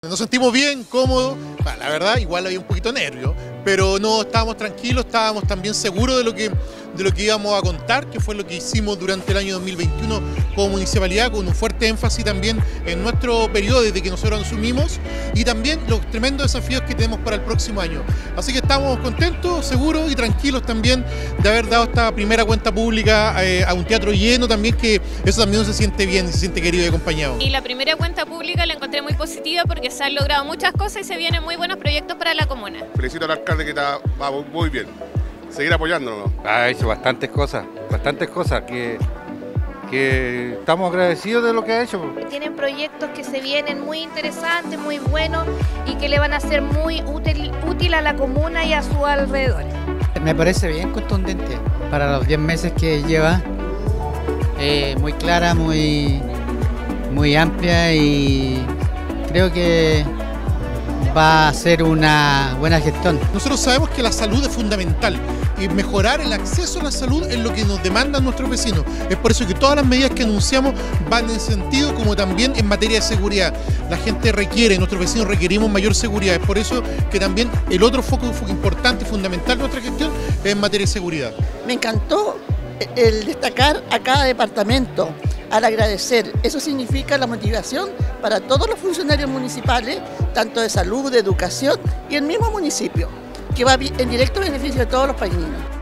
Nos sentimos bien, cómodos, bueno, la verdad igual había un poquito de nervio, pero no, estábamos tranquilos, estábamos también seguros de lo que íbamos a contar, que fue lo que hicimos durante el año 2021 como municipalidad, con un fuerte énfasis también en nuestro periodo desde que nosotros asumimos y también los tremendos desafíos que tenemos para el próximo año. Así que estamos contentos, seguros y tranquilos también de haber dado esta primera cuenta pública a un teatro lleno también, que eso también uno se siente bien, se siente querido y acompañado. Y la primera cuenta pública la encontré muy positiva porque se han logrado muchas cosas y se vienen muy buenos proyectos para la comuna. Felicito al alcalde que va muy bien. Seguir apoyándonos. Ha hecho bastantes cosas que estamos agradecidos de lo que ha hecho. Tienen proyectos que se vienen muy interesantes, muy buenos y que le van a ser muy útil a la comuna y a sus alrededores. Me parece bien contundente para los 10 meses que lleva, muy clara, muy amplia y creo que va a ser una buena gestión. Nosotros sabemos que la salud es fundamental y mejorar el acceso a la salud es lo que nos demandan nuestros vecinos. Es por eso que todas las medidas que anunciamos van en sentido, como también en materia de seguridad. La gente requiere, nuestros vecinos requerimos mayor seguridad. Es por eso que también el otro foco importante y fundamental de nuestra gestión es en materia de seguridad. Me encantó el destacar a cada departamento, al agradecer. Eso significa la motivación para todos los funcionarios municipales, tanto de salud, de educación y el mismo municipio, que va en directo beneficio de todos los paisaninos.